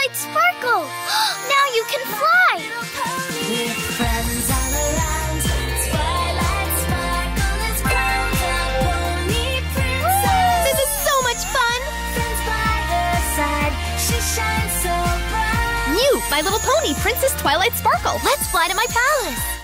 Twilight Sparkle! Now you can fly! With friends all around, Twilight Sparkle is crowned a pony princess. This is so much fun! Friends by her side, she shines so bright. New My Little Pony Princess Twilight Sparkle. Let's fly to my palace!